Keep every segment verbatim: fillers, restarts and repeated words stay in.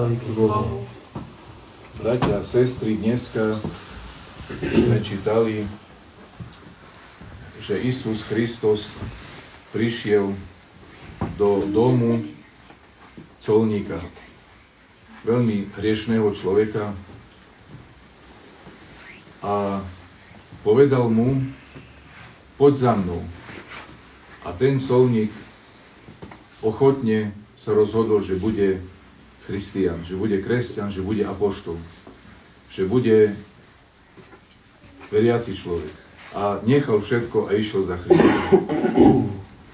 díky Bohu. Bratia a sestry, dneska sme čítali, že Isus Kristus prišiel do domu colníka, veľmi hriešného človeka, a povedal mu: poď za mnou. A ten colník ochotne sa rozhodol, že bude Christian, že bude kresťan, že bude apoštol, že bude veriaci človek. A nechal všetko a išiel za Kristom.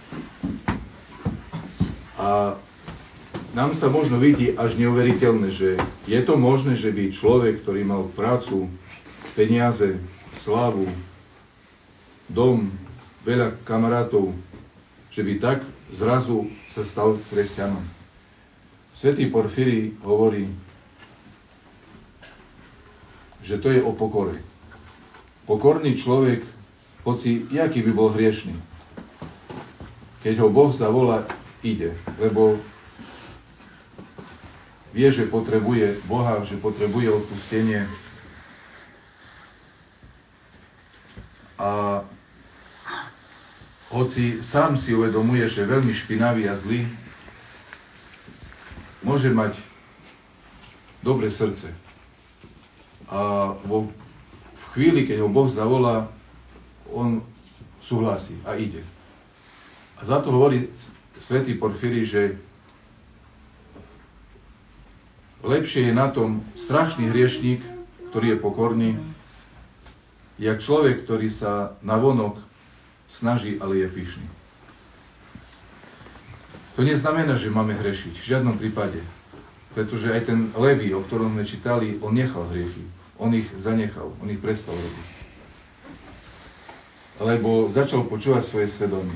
A nám sa možno vidí až neuveriteľné, že je to možné, že by človek, ktorý mal prácu, peniaze, slávu, dom, veľa kamarátov, že by tak zrazu sa stal kresťanom. Svätý Porfíry hovorí, že to je o pokore. Pokorný človek, hoci jaký by bol hriešný, keď ho Boh zavolá, ide, lebo vie, že potrebuje Boha, že potrebuje odpustenie. A hoci sám si uvedomuje, že je veľmi špinavý a zlý, môže mať dobré srdce. A vo, v chvíli, keď ho Boh zavolá, on súhlasí a ide. A za to hovorí svätý Porfíry, že lepšie je na tom strašný hriešník, ktorý je pokorný, jak človek, ktorý sa navonok snaží, ale je pyšný. To neznamená, že máme hrešiť, v žiadnom prípade. Pretože aj ten Leví, o ktorom sme čítali, on nechal hriechy. On ich zanechal, on ich prestal robiť. Lebo začal počúvať svoje svedomie.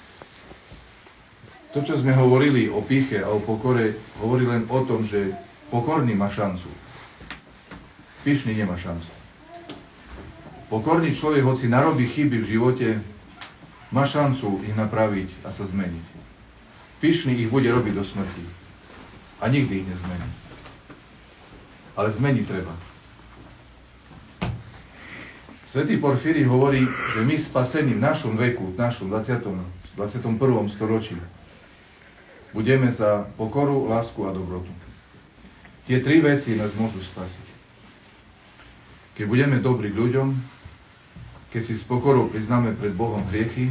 To, čo sme hovorili o pýche a o pokore, hovorí len o tom, že pokorný má šancu. Pyšný nemá šancu. Pokorný človek, hoci narobí chyby v živote, má šancu ich napraviť a sa zmeniť. Pyšný ich bude robiť do smrti. A nikdy ich nezmení. Ale zmeniť treba. Svätý Porfíry hovorí, že my spasení v našom veku, v našom dvadsiatom prvom storočí, budeme za pokoru, lásku a dobrotu. Tie tri veci nás môžu spasiť. Keď budeme dobrí k ľuďom, keď si s pokorou priznáme pred Bohom hriechy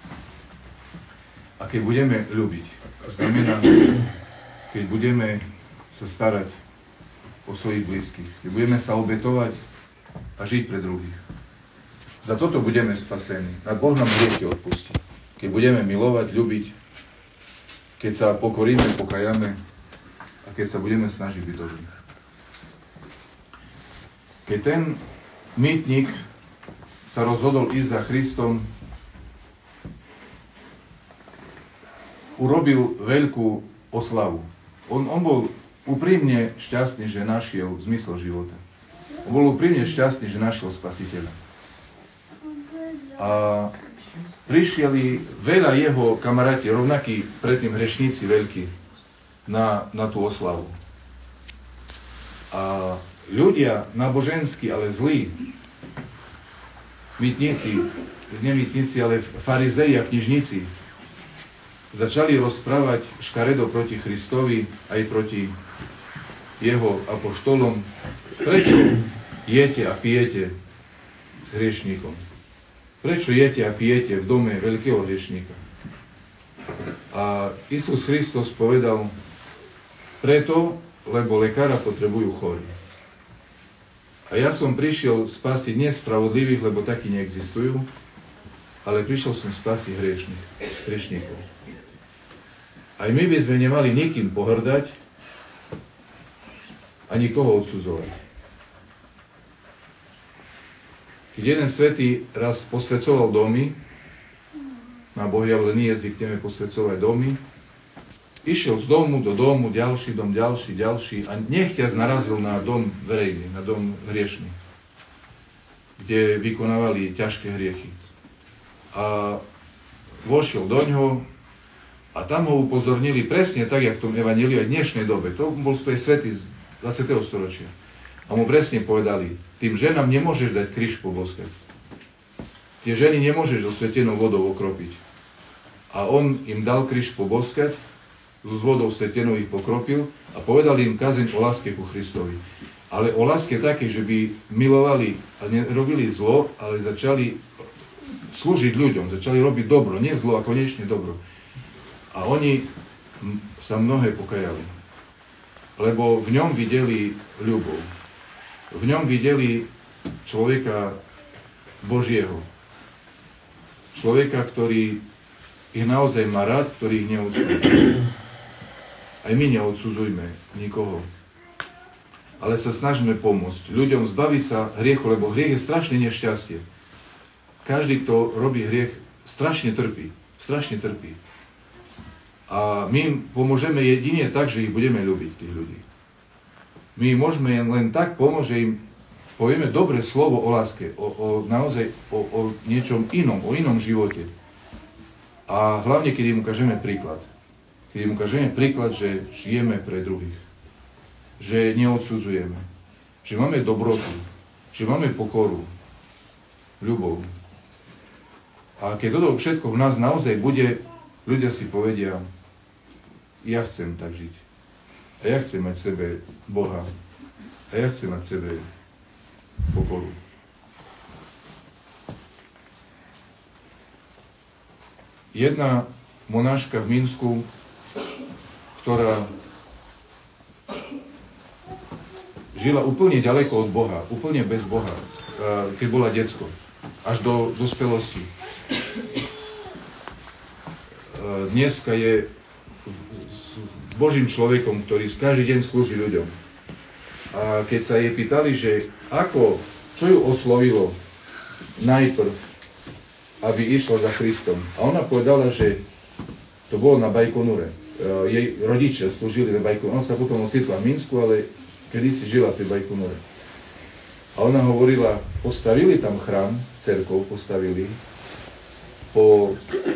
a keď budeme ľúbiť. To znamená, keď budeme sa starať o svojich blízkych, keď budeme sa obetovať a žiť pre druhých. Za toto budeme spasení. A Boh nám hriechy odpustí. Keď budeme milovať, ľúbiť, keď sa pokoríme, pokajame a keď sa budeme snažiť byť dobrí. Keď ten mýtnik sa rozhodol ísť za Kristom, urobil veľkú oslavu. On, on bol úprimne šťastný, že našiel zmysel života. On bol úprimne šťastný, že našiel Spasiteľa. A prišieli veľa jeho kamaráti, rovnakí predtým hrešníci veľkí, na, na tú oslavu. A ľudia náboženskí, ale zlí, mýtnici, nie mýtnici, ale farizei a knižníci, začali rozprávať škaredo proti Kristovi aj proti jeho apoštolom. Prečo jete a pijete s hriešníkom? Prečo jete a pijete v dome veľkého hriešníka? A Isus Kristus povedal, preto, lebo lekára potrebujú chorí. A ja som prišiel spasiť nespravodlivých, lebo takí neexistujú, ale prišiel som spasiť hriešných, hriešníkov. Aj my by sme nemali nikým pohrdať a nikoho odsudzovať. Keď jeden svätý raz posvedcoval domy, na Bohojavlení zvykneme posvedcovať domy, išiel z domu do domu, ďalší dom, ďalší, ďalší a nechťac narazil na dom verejný, na dom hriešný, kde vykonávali ťažké hriechy. A vošiel do ňoho a A tam ho upozornili presne tak, jak v tom evanjeliu aj v dnešnej dobe. To bol to je svätý z dvadsiateho storočia. A mu presne povedali, tým ženám nemôžeš dať kríž poboskať. Tie ženy nemôžeš osvetenou vodou okropiť. A on im dal kríž poboskať, s vodou svetenou ich pokropil a povedal im kazeň o láske ku Kristovi. Ale o láske také, že by milovali a nerobili zlo, ale začali slúžiť ľuďom, začali robiť dobro, nie zlo a konečne dobro. A oni sa mnohé pokajali, lebo v ňom videli ľubov. V ňom videli človeka Božieho. Človeka, ktorý ich naozaj má rád, ktorý ich neodsúdil. Aj my neodsudzujme nikoho. Ale sa snažíme pomôcť ľuďom zbaviť sa hriechu, lebo hriech je strašné nešťastie. Každý, kto robí hriech, strašne trpí. Strašne trpí. A my im pomôžeme jedine tak, že ich budeme ľúbiť, tých ľudí. My im môžeme len tak pomôcť, že im povieme dobré slovo o láske, o, o naozaj o, o niečom inom, o inom živote. A hlavne, keď im ukážeme príklad. Keď im ukážeme príklad, že žijeme pre druhých. Že neodsudzujeme. Že máme dobrotu. Že máme pokoru. Ľubov. A keď toto všetko v nás naozaj bude, ľudia si povedia, ja chcem tak žiť. A ja chcem mať v sebe Boha. A ja chcem mať v sebe pokoru. Jedna monáška v Minsku, ktorá žila úplne ďaleko od Boha, úplne bez Boha, keď bola decko, až do dospelosti. Dneska je Božím človekom, ktorý každý deň slúži ľuďom. A keď sa jej pýtali, že ako, čo ju oslovilo najprv, aby išla za Kristom. A ona povedala, že to bolo na Bajkonure. Jej rodičia slúžili na Bajkonure. Ona sa potom ocitla v Minsku, ale kedysi žila pri Bajkonure. A ona hovorila, postavili tam chrám, cerkov postavili, po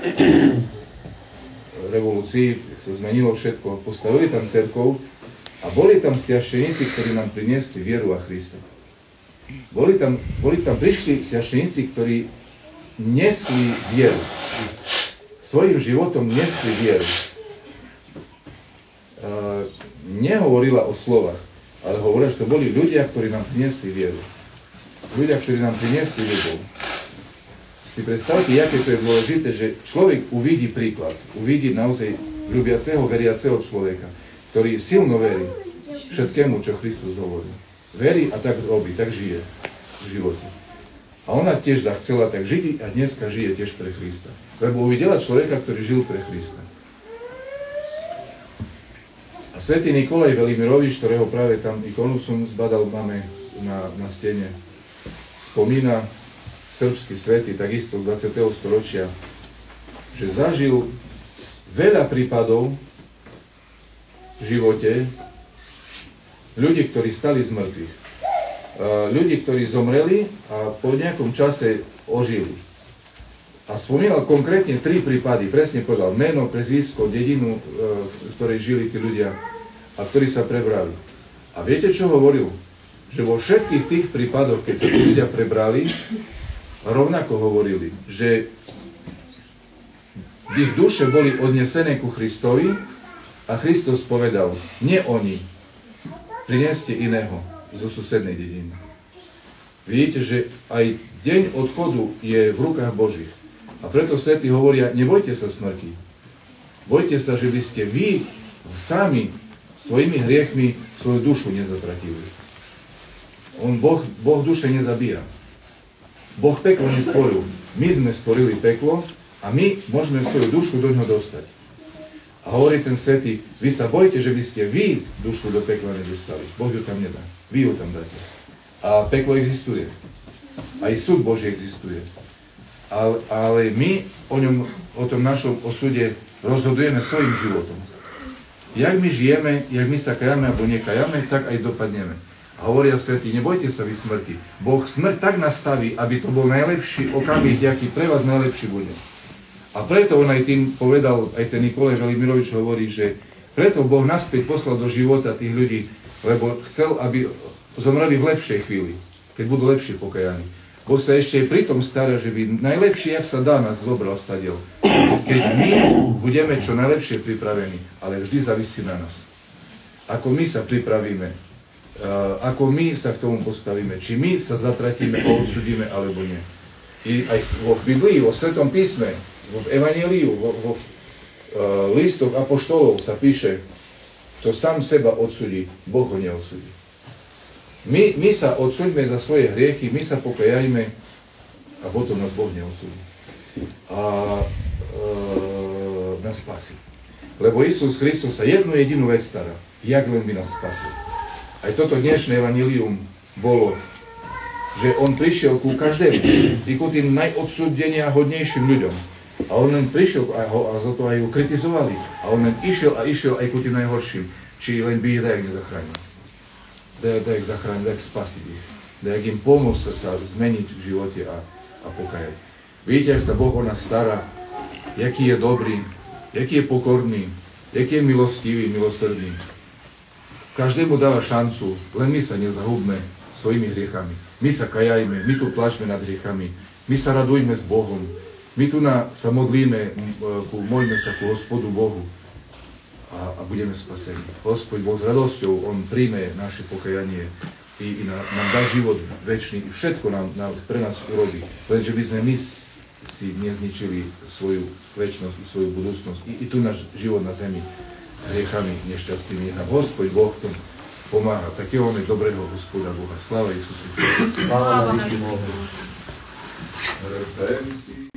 revolúcii sa zmenilo všetko, postavili tam cerkov a boli tam sviašteníci, ktorí nám priniesli vieru a Krista. Boli tam, boli tam prišli sviašteníci, ktorí nesli vieru. Svojím životom nesli vieru. Uh, nehovorila o slovách, ale hovorila, že to boli ľudia, ktorí nám priniesli vieru. Ľudia, ktorí nám priniesli ľubov. Si predstavte, aké to je dôležité, že človek uvidí príklad, uvidí naozaj ľubiaceho, veriaceho človeka, ktorý silno verí všetkému, čo Kristus hovorí. Verí a tak robí, tak žije v živote. A ona tiež zachcela tak žiť a dneska žije tiež pre Krista. Lebo uvidela človeka, ktorý žil pre Krista. A svätý Nikolaj Velimirovič, ktorého práve tam ikonu som zbadal, máme na, na stene, spomína, srbský svätý, takisto z dvadsiateho storočia, že zažil veľa prípadov v živote ľudí, ktorí stali z mŕtvych. Ľudí, ktorí zomreli a po nejakom čase ožili. A spomínal konkrétne tri prípady, presne povedal meno, prezvisko, dedinu, v ktorej žili tí ľudia a ktorí sa prebrali. A viete, čo hovoril? Že vo všetkých tých prípadoch, keď sa tí ľudia prebrali, rovnako hovorili, že ich duše boli odnesené ku Kristovi a Kristus povedal, nie oni, prineste iného zo susednej dediny. Vidíte, že aj deň odchodu je v rukách Božích. A preto svätí hovoria, nebojte sa smrti. Bojte sa, že by ste vy sami svojimi hriechmi svoju dušu nezatratili. On, Boh, boh duše nezabíja. Boh peklo nestvoril. My sme stvorili peklo a my môžeme svoju dušu do ňoho dostať. A hovorí ten svätý, vy sa bojte, že by ste vy dušu do pekla nedostali. Boh ju tam nedá. Vy ju tam dáte. A peklo existuje. Aj súd Boží existuje. Ale, ale my o ňom, o tom našom osude rozhodujeme svojim životom. Jak my žijeme, jak my sa kajame alebo nekajame, tak aj dopadneme. A hovoria svätí, nebojte sa vy smrti. Boh smrť tak nastaví, aby to bol najlepší okamih, aký pre vás najlepší bude. A preto on aj tým povedal, aj ten Nikolaj Žalimirovič hovorí, že preto Boh naspäť poslal do života tých ľudí, lebo chcel, aby zomreli v lepšej chvíli, keď budú lepšie pokajaní. Boh sa ešte pri tom stará, že by najlepšie, jak sa dá, nás zobral stadiel. Keď my budeme čo najlepšie pripravení, ale vždy závisí na nás. Ako my sa pripravíme, ako my sa k tomu postavíme, či my sa zatratíme a odsudíme, alebo nie. I aj vo Biblii, vo Svetom písme, v Evanjeliu, vo, vo uh, listoch apoštolov sa píše, kto sám seba odsudí, Boh ho neodsudí. My, my sa odsúďme za svoje hriechy, my sa pokajajme a potom nás Boh neodsúdi. A uh, nás spasí. Lebo Isus Kristus sa jednu jedinú vec stará, jak len by nás spasil. Aj toto dnešné evanjelium bolo, že on prišiel ku každému, i ku tým najodsúdenia hodnejším ľuďom. A on len prišiel a, ho, a za to aj ho kritizovali. A on len išiel a išiel aj ku tým najhorším. Či len by ich dajak nezachránil. Dajak zachránil, dajak spasiť ich. Dajak im pomôcť sa zmeniť v živote a, a pokajať. Vidíte, ak sa Boh o nás stará, jaký je dobrý, jaký je pokorný, jaký je milostivý, milosrdný. Každému dáva šancu, len my sa nezahubme svojimi hriechami. My sa kajajme, my tu plačme nad hriechami, my sa radujme s Bohom, my tu na, sa modlíme, moľme sa ku Hospodu Bohu a, a budeme spasení. Hospod Boh s radosťou, On príjme naše pokajanie i, i na, nám dá život večný, všetko nám, nám pre nás urobí. Lenže by sme my si nezničili svoju večnosť i svoju budúcnosť i, i tu náš život na zemi hriechami nešťastnými. Nech nám Hospod Boh v tom pomáha. Takého máme dobrého Hospoda Boha. Sláva Isusu. Sláva na Bohu.